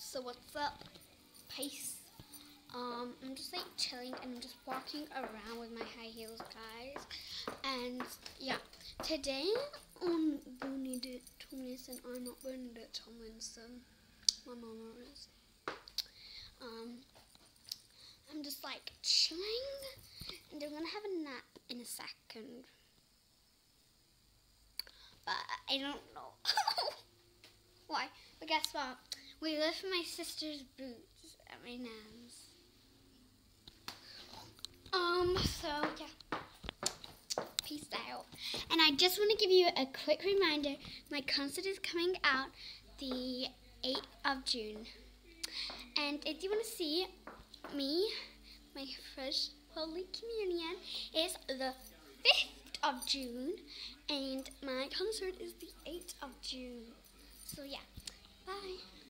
So what's up? Peace. I'm just like chilling and I'm just walking around with my high heels, guys. And yeah, today on Bernadette Tomlinson, I'm not Bernadette Tomlinson. My mama is. I'm just like chilling, and I'm gonna have a nap in a second. But I don't know why. But guess what? We left my sister's boots at my nan's. So yeah. Peace out. And I just want to give you a quick reminder, my concert is coming out the 8th of June. And if you want to see me, my first Holy Communion is the 5th of June. And my concert is the 8th of June. So yeah, bye.